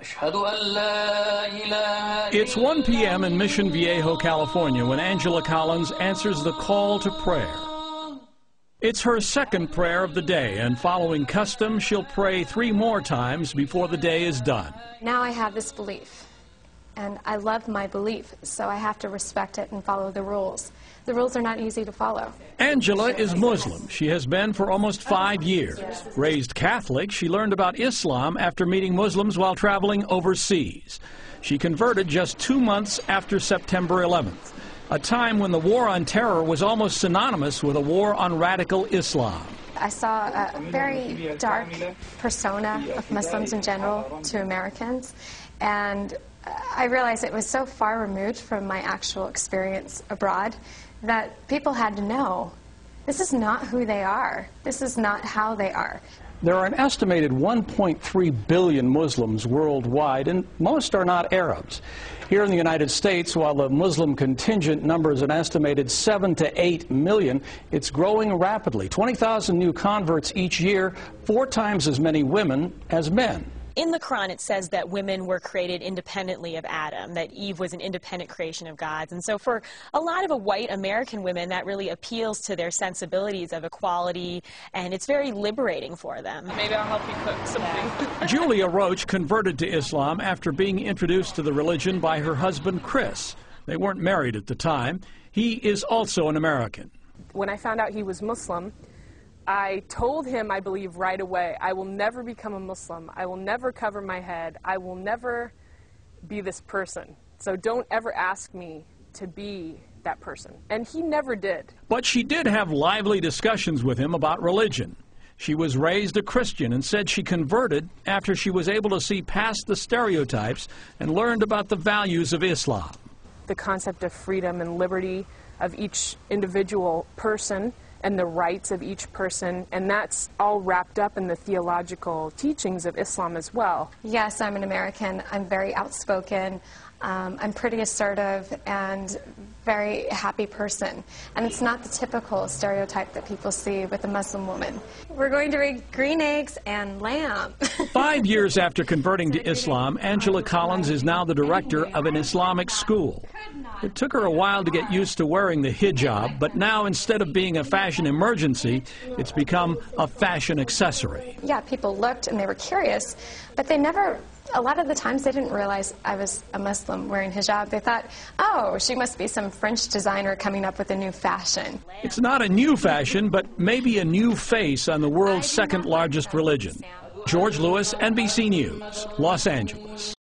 It's 1 p.m. in Mission Viejo, California, when Angela Collins answers the call to prayer. It's her second prayer of the day, and following custom, she'll pray 3 more times before the day is done. Now I have this belief, and I love my belief, so I have to respect it and follow the rules. The rules are not easy to follow. Angela is Muslim. She has been for almost 5 years. Raised Catholic, she learned about Islam after meeting Muslims while traveling overseas. She converted just 2 months after September 11th, a time when the war on terror was almost synonymous with a war on radical Islam. I saw a very dark persona of Muslims in general to Americans, and I realized it was so far removed from my actual experience abroad that people had to know, this is not who they are. This is not how they are. There are an estimated 1.3 billion Muslims worldwide, and most are not Arabs. Here in the United States, while the Muslim contingent numbers an estimated 7 to 8 million, it's growing rapidly. 20,000 new converts each year, 4 times as many women as men. In the Quran, it says that women were created independently of Adam, that Eve was an independent creation of God's. And so for a lot of white American women, that really appeals to their sensibilities of equality, and it's very liberating for them. Maybe I'll help you cook something. Julia Roach converted to Islam after being introduced to the religion by her husband, Chris. They weren't married at the time. He is also an American. When I found out he was Muslim, I told him, I believe, right away, I will never become a Muslim. I will never cover my head. I will never be this person. So don't ever ask me to be that person. And he never did. But she did have lively discussions with him about religion. She was raised a Christian and said she converted after she was able to see past the stereotypes and learned about the values of Islam. The concept of freedom and liberty of each individual person and the rights of each person, and that's all wrapped up in the theological teachings of Islam as well. Yes, I'm an American. I'm very outspoken. I'm pretty assertive and very happy person. And it's not the typical stereotype that people see with a Muslim woman. We're going to read green eggs and lamb. 5 years after converting to Islam, Angela Collins is now the director of an Islamic school. It took her a while to get used to wearing the hijab, but now instead of being a fashion emergency, it's become a fashion accessory. Yeah, people looked and they were curious, but they never, a lot of the times they didn't realize I was a Muslim wearing hijab. They thought, oh, she must be some French designer coming up with a new fashion. It's not a new fashion, but maybe a new face on the world's second largest religion. George Lewis, NBC News, Los Angeles.